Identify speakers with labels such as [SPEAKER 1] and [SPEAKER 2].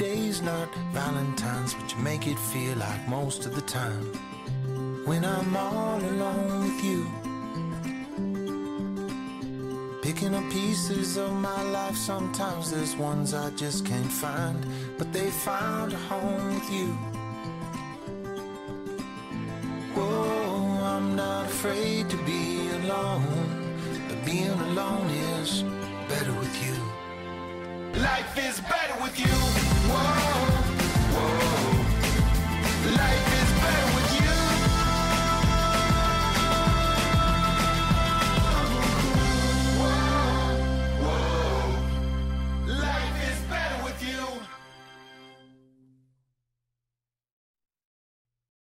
[SPEAKER 1] day's not Valentine's, but you make it feel like most of the time. When I'm all alone with you, picking up pieces of my life, sometimes there's ones I just can't find, but they found a home with you. Oh, I'm not afraid to be alone, but being alone is better with you. Life is better with you.